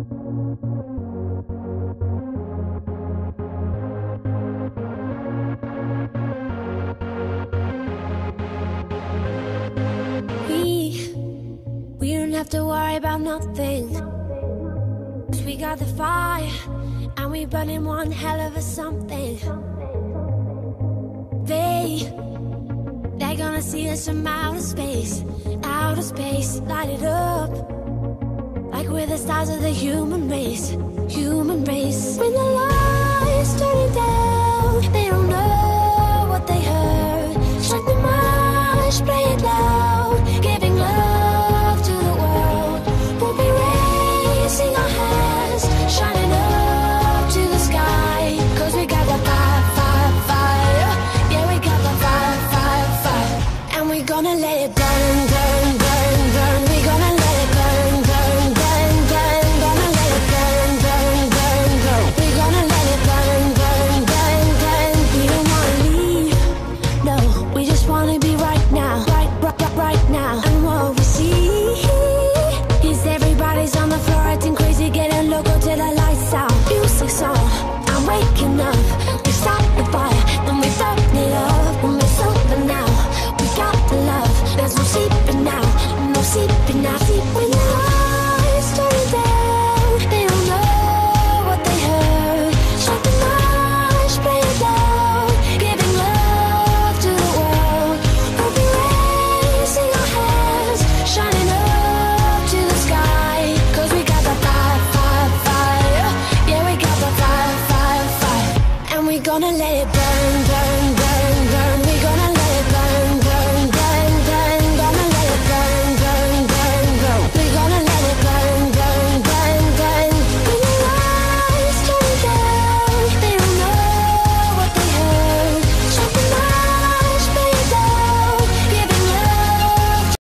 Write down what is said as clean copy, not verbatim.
We don't have to worry about nothing, 'cause we got the fire, and we burning one hell of a something. They're gonna see us from outer space, light it up, like we're the stars of the human race. When the lights turning down, they don't